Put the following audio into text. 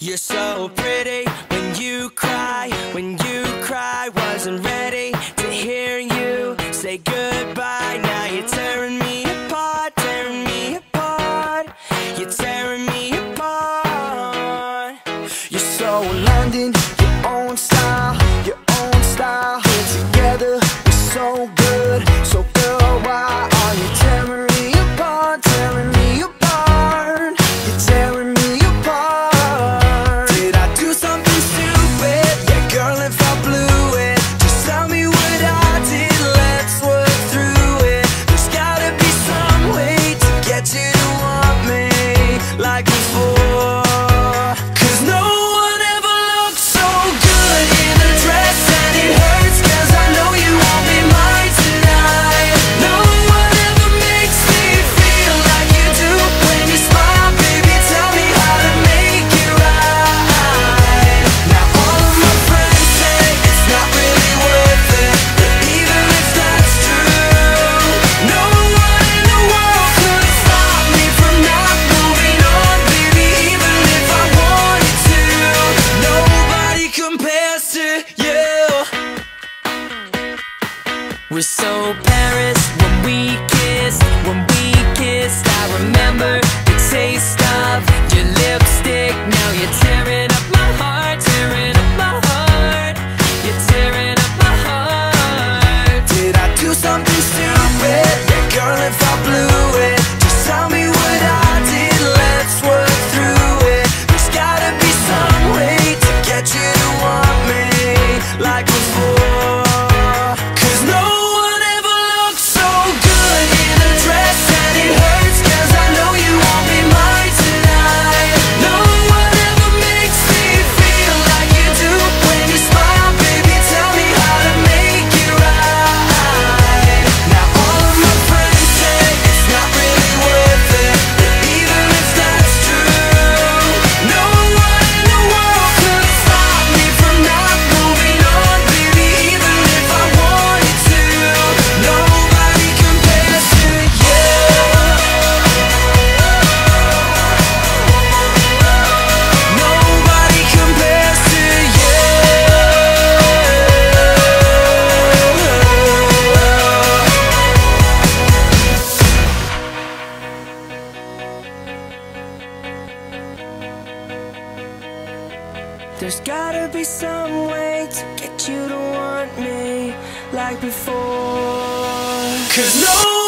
You're so pretty when you cry, wasn't ready to hear you say goodbye. Now you're tearing me apart, you're tearing me apart. You're so London, your own style, put together, you're so good, why are you tearing me apart, you're tearing me apart. Did I do something stupid? Yeah, girl, if I blew it, just tell me what I did, let's work through it. There's gotta be some way to get you to want me like before. Cause no one ever looked so good in a dress, and it hurts cause I know you won't be mine tonight. No one ever makes me feel like you do when you smile, baby, tell me how to make it right. Now all of my friends say it's not really worth it, but even if that's true, no one in the world could stop me from not moving on, baby, even if I wanted to. Nobody compares to you. We're so Paris when we kissed, I remember the taste of your lipstick. Now you're tearing up my heart, you're tearing up my heart. Did I do something stupid? Yeah, girl, if I blew it, just tell me what I did, let's work through it. There's gotta be some way to get you to want me like before. Cause no one ever looked so good in a dress, and it hurts cause I know you won't be mine tonight. No one ever makes me feel like you do when you smile, baby, tell me how to make it right. Now all of my friends say it's not really worth it, but even if that's true, no one in the world could stop me from not moving on, baby, even if I wanted to. Nobody compares to you. Nobody compares to you. There's gotta be some way to get you to want me like before. Cause no